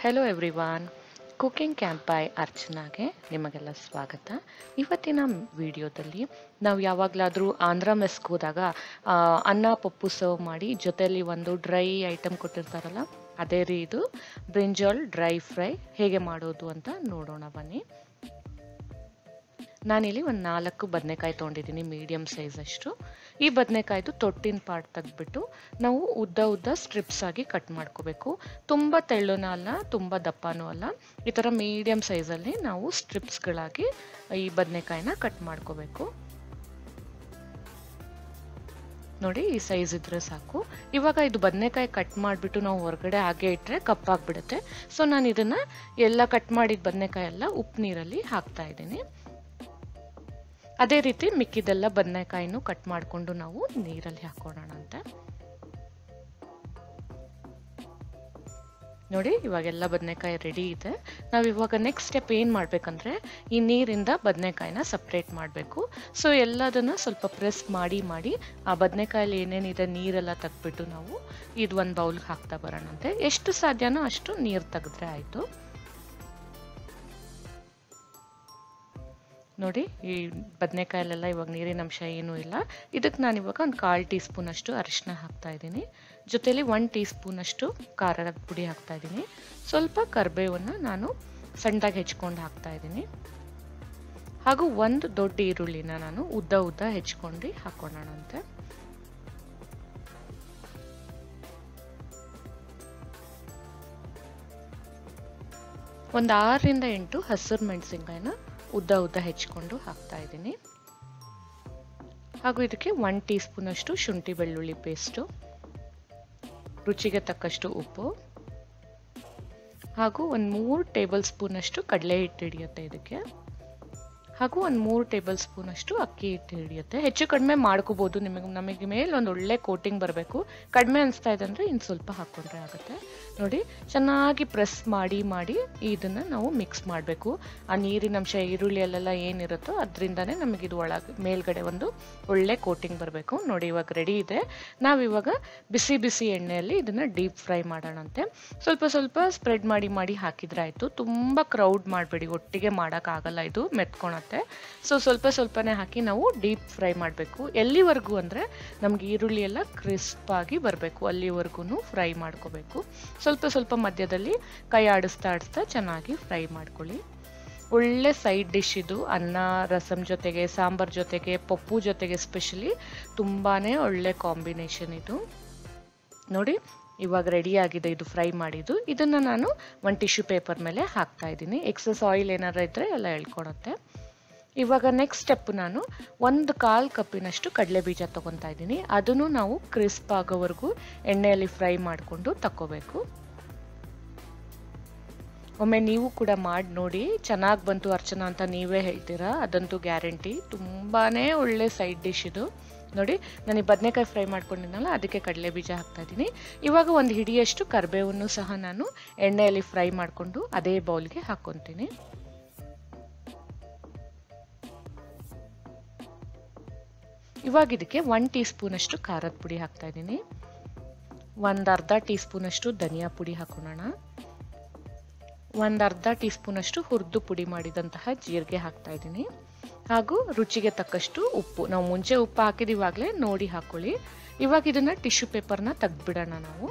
Hello everyone, cooking camp by ಅರ್ಚನಾಗೆ ನಿಮಗೆಲ್ಲ ಸ್ವಾಗತ. ಇವತ್ತಿನ ವಿಡಿಯೋದಲ್ಲಿ ನಾವು ಯಾವಾಗಲಾದರೂ ಆಂಧ್ರ ಮೆಸ್ಗೆ ಹೋದಾಗ ಅನ್ನ ಪಪ್ಪು ಸರ್ವ್ ಮಾಡಿ ಜೊತೆಯಲ್ಲಿ ಒಂದು ಡ್ರೈ ಐಟಮ್ ಕೊಟ್ಟಿರ್ತಾರಲ್ಲ, ಅದೇ ಇದು ಬ್ರಿಂಜಾಲ್ ಡ್ರೈ ಫ್ರೈ ಹೇಗೆ ಮಾಡೋದು ಅಂತ ನೋಡೋಣ ಬನ್ನಿ. ನಾನಿಲ್ಲಿ ಒಂದು 4 ಬದನೆಕಾಯಿ ತೊಗೊಂಡಿದ್ದೀನಿ, ಮೀಡಿಯಮ್ ಸೈಜ್ ಅಷ್ಟು. ಈ ಬದನೆಕಾಯ್ದು ತೊಟ್ಟಿನ ಪಾರ್ಟ್ ತೆಗೆದ್ಬಿಟ್ಟು ನಾವು ಉದ್ದ ಸ್ಟ್ರಿಪ್ಸ್ ಆಗಿ ಕಟ್ ಮಾಡ್ಕೋಬೇಕು. ತುಂಬ ತೆಳ್ಳನೂ ಅಲ್ಲ, ತುಂಬ ದಪ್ಪನೂ ಅಲ್ಲ, ಈ ಥರ ಮೀಡಿಯಮ್ ಸೈಜಲ್ಲಿ ನಾವು ಸ್ಟ್ರಿಪ್ಸ್ಗಳಾಗಿ ಈ ಬದನೆಕಾಯಿನ ಕಟ್ ಮಾಡ್ಕೋಬೇಕು. ನೋಡಿ, ಈ ಸೈಜ್ ಇದ್ರೆ ಸಾಕು. ಇವಾಗ ಇದು ಬದನೆಕಾಯಿ ಕಟ್ ಮಾಡಿಬಿಟ್ಟು ನಾವು ಹೊರಗಡೆ ಹಾಗೆ ಇಟ್ಟರೆ ಕಪ್ಪಾಗ್ಬಿಡುತ್ತೆ. ಸೊ ನಾನು ಇದನ್ನು ಎಲ್ಲ ಕಟ್ ಮಾಡಿದ ಬದನೆಕಾಯಿ ಎಲ್ಲ ಉಪ್ಪು ನೀರಲ್ಲಿ ಹಾಕ್ತಾ ಇದ್ದೀನಿ. ಅದೇ ರೀತಿ ಮಿಕ್ಕಿದೆಲ್ಲ ಬದನೆಕಾಯಿನೂ ಕಟ್ ಮಾಡಿಕೊಂಡು ನಾವು ನೀರಲ್ಲಿ ಹಾಕೋಣ ಅಂತ. ನೋಡಿ, ಇವಾಗೆಲ್ಲ ಬದನೆಕಾಯಿ ರೆಡಿ ಇದೆ. ನಾವು ಇವಾಗ ನೆಕ್ಸ್ಟ್ ಸ್ಟೆಪ್ ಏನು ಮಾಡಬೇಕಂದ್ರೆ ಈ ನೀರಿಂದ ಬದನೆಕಾಯಿನ ಸಪ್ರೇಟ್ ಮಾಡಬೇಕು. ಸೊ ಎಲ್ಲದನ್ನು ಸ್ವಲ್ಪ ಪ್ರೆಸ್ ಮಾಡಿ ಆ ಬದನೆಕಾಯಲ್ಲಿ ಏನೇನಿದೆ ನೀರೆಲ್ಲ ತೆಗೆದ್ಬಿಟ್ಟು ನಾವು ಇದು ಒಂದು ಬೌಲ್ಗೆ ಹಾಕ್ತಾ ಬರೋಣಂತೆ. ಎಷ್ಟು ಸಾಧ್ಯನೋ ಅಷ್ಟು ನೀರು ತೆಗೆದ್ರೆ ಆಯಿತು. ನೋಡಿ, ಈ ಬದನೆಕಾಯಲ್ಲೆಲ್ಲ ಇವಾಗ ನೀರಿನ ಅಂಶ ಏನೂ ಇಲ್ಲ. ಇದಕ್ಕೆ ನಾನು ಇವಾಗ ಒಂದು 1/4 ಟೀ ಸ್ಪೂನ್ ಅಷ್ಟು ಅರಿಶಿನ ಹಾಕ್ತಾ ಇದ್ದೀನಿ. ಜೊತೆಲಿ 1 ಟೀ ಸ್ಪೂನ್ ಅಷ್ಟು ಖಾರದ ಪುಡಿ ಹಾಕ್ತಾ ಇದ್ದೀನಿ. ಸ್ವಲ್ಪ ಕರಿಬೇವನ್ನು ನಾನು ಸಣ್ಣದಾಗಿ ಹೆಚ್ಕೊಂಡು ಹಾಕ್ತಾ ಇದ್ದೀನಿ. ಹಾಗೂ ಒಂದು ದೊಡ್ಡ ಈರುಳ್ಳಿನ ನಾನು ಉದ್ದ ಹೆಚ್ಕೊಂಡು ಹಾಕೋಣಂತೆ. ಒಂದು 6 ರಿಂದ 8 ಹಸಿರು ಮೆಣಸಿನ್ಕಾಯಿನ ಉದ್ದ ಹೆಚ್ಕೊಂಡು ಹಾಕ್ತಾ ಇದ್ದೀನಿ. ಹಾಗೂ ಇದಕ್ಕೆ 1 ಟೀ ಸ್ಪೂನ್ ಅಷ್ಟು ಶುಂಠಿ ಬೆಳ್ಳುಳ್ಳಿ ಪೇಸ್ಟು, ರುಚಿಗೆ ತಕ್ಕಷ್ಟು ಉಪ್ಪು, ಹಾಗೂ ಒಂದು 3 ಟೇಬಲ್ ಸ್ಪೂನ್ ಅಷ್ಟು ಕಡಲೆ ಹಿಟ್ಟು ಹಿಡಿಯುತ್ತೆ ಇದಕ್ಕೆ. ಹಾಗೂ ಒಂದು 3 ಟೇಬಲ್ ಸ್ಪೂನ್ ಅಷ್ಟು ಅಕ್ಕಿ ಹಿಟ್ಟು ಹಿಡಿಯುತ್ತೆ. ಹೆಚ್ಚು ಕಡಿಮೆ ಮಾಡ್ಕೋಬಹುದು, ನಮಗೆ ಮೇಲೆ ಒಂದು ಒಳ್ಳೆ ಕೋಟಿಂಗ್ ಬರಬೇಕು. ಕಡಿಮೆ ಅನಿಸ್ತಾ ಇದೆ ಅಂದರೆ ಇನ್ನು ಸ್ವಲ್ಪ ಹಾಕ್ಕೊಂಡ್ರೆ ಆಗುತ್ತೆ. ನೋಡಿ, ಚೆನ್ನಾಗಿ ಪ್ರೆಸ್ ಮಾಡಿ ಇದನ್ನು ನಾವು ಮಿಕ್ಸ್ ಮಾಡಬೇಕು. ಆ ನೀರಿನ ಅಂಶ ಈರುಳ್ಳಿಯಲ್ಲೆಲ್ಲ ಏನಿರುತ್ತೋ ಅದರಿಂದನೇ ನಮಗಿದು ಮೇಲ್ಗಡೆ ಒಂದು ಒಳ್ಳೆ ಕೋಟಿಂಗ್ ಬರಬೇಕು. ನೋಡಿ, ಇವಾಗ ರೆಡಿ ಇದೆ. ನಾವಿವಾಗ ಬಿಸಿ ಎಣ್ಣೆಯಲ್ಲಿ ಇದನ್ನು ಡೀಪ್ ಫ್ರೈ ಮಾಡೋಣಂತೆ. ಸ್ವಲ್ಪ ಸ್ಪ್ರೆಡ್ ಮಾಡಿ ಹಾಕಿದ್ರೆ ಆಯಿತು. ತುಂಬ ಕ್ರೌಡ್ ಮಾಡಬೇಡಿ, ಒಟ್ಟಿಗೆ ಮಾಡೋಕ್ಕಾಗಲ್ಲ, ಇದು ಮೆತ್ಕೊಳತ್ತೆ. ಸೊ ಸ್ವಲ್ಪನೇ ಹಾಕಿ ನಾವು ಡೀಪ್ ಫ್ರೈ ಮಾಡಬೇಕು. ಎಲ್ಲಿವರೆಗೂ ಅಂದರೆ ನಮ್ಗೆ ಈರುಳ್ಳಿ ಎಲ್ಲ ಕ್ರಿಸ್ಪ್ ಆಗಿ ಬರಬೇಕು, ಅಲ್ಲಿವರೆಗೂ ಫ್ರೈ ಮಾಡ್ಕೋಬೇಕು. ಸ್ವಲ್ಪ ಮಧ್ಯದಲ್ಲಿ ಕೈ ಆಡಿಸ್ತಾ ಚೆನ್ನಾಗಿ ಫ್ರೈ ಮಾಡ್ಕೊಳ್ಳಿ. ಒಳ್ಳೆ ಸೈಡ್ ಡಿಶ್ ಇದು. ಅನ್ನ ರಸಂ ಜೊತೆಗೆ, ಸಾಂಬಾರ್ ಜೊತೆಗೆ, ಪಪ್ಪು ಜೊತೆಗೆ ಸ್ಪೆಷಲಿ ತುಂಬಾ ಒಳ್ಳೆ ಕಾಂಬಿನೇಷನ್ ಇದು. ನೋಡಿ, ಇವಾಗ ರೆಡಿ ಆಗಿದೆ ಇದು ಫ್ರೈ ಮಾಡಿದ್ದು. ಇದನ್ನು ನಾನು ಒಂದು ಟಿಶ್ಯೂ ಪೇಪರ್ ಮೇಲೆ ಹಾಕ್ತಾ ಇದ್ದೀನಿ. ಎಕ್ಸಸ್ ಆಯಿಲ್ ಏನಾರ ಇದ್ದರೆ ಎಲ್ಲ ಎಳ್ಕೊಳುತ್ತೆ. ಇವಾಗ ನೆಕ್ಸ್ಟ್ ಸ್ಟೆಪ್ ನಾನು 1/4 ಕಪ್ಪಿನಷ್ಟು ಕಡಲೆ ಬೀಜ ತೊಗೊತಾ ಇದ್ದೀನಿ. ಅದನ್ನು ನಾವು ಕ್ರಿಸ್ಪ್ ಆಗೋವರೆಗೂ ಎಣ್ಣೆಯಲ್ಲಿ ಫ್ರೈ ಮಾಡಿಕೊಂಡು ತಕ್ಕೋಬೇಕು. ಒಮ್ಮೆ ನೀವು ಕೂಡ ಮಾಡಿ ನೋಡಿ, ಚೆನ್ನಾಗಿ ಬಂತು ಅರ್ಚನಾ ಅಂತ ನೀವೇ ಹೇಳ್ತೀರಾ, ಅದಂತೂ ಗ್ಯಾರಂಟಿ. ತುಂಬಾ ಒಳ್ಳೆ ಸೈಡ್ ಡಿಶ್ ಇದು. ನೋಡಿ, ನಾನು ಈ ಬದನೆಕಾಯಿ ಫ್ರೈ ಮಾಡ್ಕೊಂಡಿದ್ದನಲ್ಲ, ಅದಕ್ಕೆ ಕಡಲೆ ಬೀಜ ಹಾಕ್ತಾ ಇದ್ದೀನಿ. ಇವಾಗ ಒಂದು ಹಿಡಿಯಷ್ಟು ಕರಿಬೇವನ್ನು ಸಹ ನಾನು ಎಣ್ಣೆಯಲ್ಲಿ ಫ್ರೈ ಮಾಡಿಕೊಂಡು ಅದೇ ಬೌಲ್ಗೆ ಹಾಕ್ಕೊತೀನಿ. ಇವಾಗ ಇದಕ್ಕೆ 1 ಟೀ ಸ್ಪೂನ್ ಅಷ್ಟು ಖಾರದ ಪುಡಿ ಹಾಕ್ತಾ ಇದ್ದೀನಿ. ಒಂದು ಅರ್ಧ ಟೀ ಸ್ಪೂನ್ ಅಷ್ಟು ಧನಿಯಾ ಪುಡಿ ಹಾಕೋಣ. ಒಂದು ಅರ್ಧ ಟೀ ಸ್ಪೂನ್ ಅಷ್ಟು ಹುರಿದು ಪುಡಿ ಮಾಡಿದಂತಹ ಜೀರಿಗೆ ಹಾಕ್ತಾ ಇದ್ದೀನಿ. ಹಾಗೂ ರುಚಿಗೆ ತಕ್ಕಷ್ಟು ಉಪ್ಪು. ನಾವು ಮುಂಚೆ ಉಪ್ಪು ಹಾಕಿದಿವಾಗಲೇ ನೋಡಿ ಹಾಕೊಳ್ಳಿ. ಇವಾಗ ಇದನ್ನ ಟಿಶ್ಯೂ ಪೇಪರ್ನ ತೆಗೆದ್ಬಿಡೋಣ ನಾವು.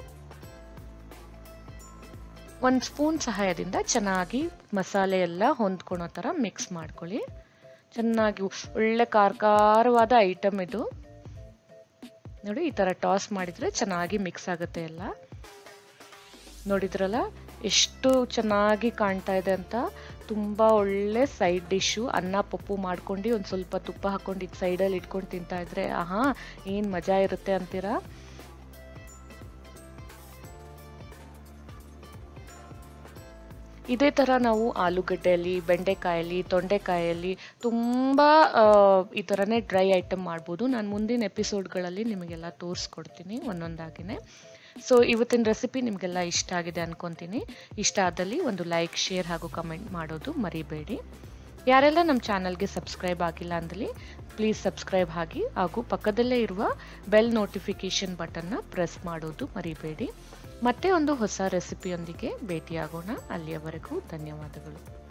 1 ಸ್ಪೂನ್ ಸಹಾಯದಿಂದ ಚೆನ್ನಾಗಿ ಮಸಾಲೆ ಎಲ್ಲ ಹೊಂದ್ಕೊಳೋ ಥರ ಮಿಕ್ಸ್ ಮಾಡ್ಕೊಳ್ಳಿ. ಚೆನ್ನಾಗಿ ಒಳ್ಳೆ ಖಾರವಾದ ಐಟಮ್ ಇದು. ನೋಡಿ, ಈ ಥರ ಟಾಸ್ ಮಾಡಿದರೆ ಚೆನ್ನಾಗಿ ಮಿಕ್ಸ್ ಆಗುತ್ತೆ ಎಲ್ಲ. ನೋಡಿದ್ರಲ್ಲ ಎಷ್ಟು ಚೆನ್ನಾಗಿ ಕಾಣ್ತಾ ಇದೆ ಅಂತ. ತುಂಬ ಒಳ್ಳೆ ಸೈಡ್ ಡಿಶ್ಶು. ಅನ್ನ ಪಪ್ಪು ಮಾಡ್ಕೊಂಡು ಒಂದು ಸ್ವಲ್ಪ ತುಪ್ಪ ಹಾಕ್ಕೊಂಡು ಇದು ಸೈಡಲ್ಲಿ ಇಟ್ಕೊಂಡು ತಿಂತಾ ಇದ್ರೆ ಆಹಾ, ಏನು ಮಜಾ ಇರುತ್ತೆ ಅಂತೀರಾ. ಇದೇ ಥರ ನಾವು ಆಲೂಗಡ್ಡೆಯಲ್ಲಿ, ಬೆಂಡೆಕಾಯಲ್ಲಿ, ತೊಂಡೆಕಾಯಲ್ಲಿ ತುಂಬ ಈ ಥರನೇ ಡ್ರೈ ಐಟಮ್ ಮಾಡ್ಬೋದು. ನಾನು ಮುಂದಿನ ಎಪಿಸೋಡ್ಗಳಲ್ಲಿ ನಿಮಗೆಲ್ಲ ತೋರಿಸ್ಕೊಡ್ತೀನಿ ಒಂದೊಂದಾಗಿನೇ. ಸೊ ಇವತ್ತಿನ ರೆಸಿಪಿ ನಿಮಗೆಲ್ಲ ಇಷ್ಟ ಆಗಿದೆ ಅನ್ಕೊತೀನಿ. ಇಷ್ಟ ಆದಲ್ಲಿ ಒಂದು ಲೈಕ್, ಶೇರ್ ಹಾಗೂ ಕಮೆಂಟ್ ಮಾಡೋದು ಮರಿಬೇಡಿ. ಯಾರೆಲ್ಲ ನಮ್ಮ ಚಾನಲ್ಗೆ ಸಬ್ಸ್ಕ್ರೈಬ್ ಆಗಿಲ್ಲ ಅಂದಲ್ಲಿ ಪ್ಲೀಸ್ ಸಬ್ಸ್ಕ್ರೈಬ್ ಆಗಿ ಹಾಗೂ ಪಕ್ಕದಲ್ಲೇ ಇರುವ ಬೆಲ್ ನೋಟಿಫಿಕೇಶನ್ ಬಟನ್ನ ಪ್ರೆಸ್ ಮಾಡೋದು ಮರಿಬೇಡಿ. ಮತ್ತೆ ಒಂದು ಹೊಸ ರೆಸಿಪಿಯೊಂದಿಗೆ ಭೇಟಿಯಾಗೋಣ. ಅಲ್ಲಿಯವರೆಗೂ ಧನ್ಯವಾದಗಳು.